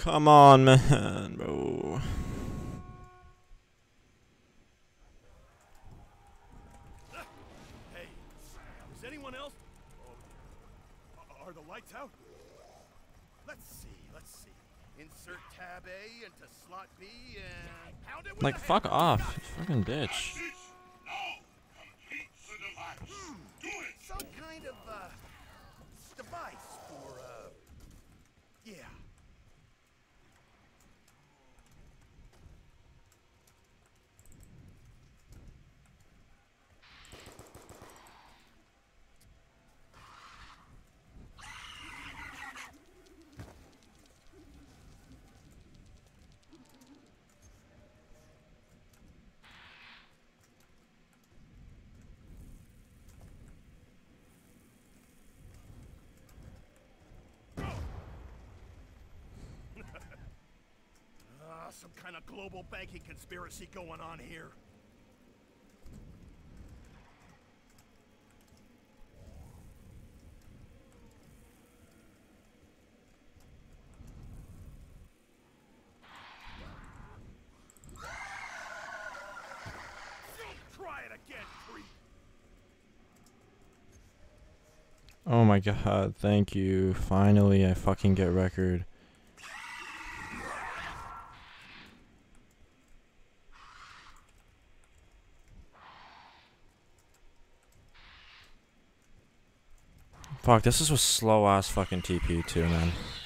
Come on, man, bro. Hey, is anyone else? Oh, are the lights out? Let's see. Insert tab A into slot B and pound it with Like, the fuck hammer. off, you fucking bitch. Some kind of device for yeah. Some kind of global banking conspiracy going on here. Try it again, creep. Oh my god, thank you. Finally, I fucking get record. Fuck, this is a slow ass fucking TP too, man.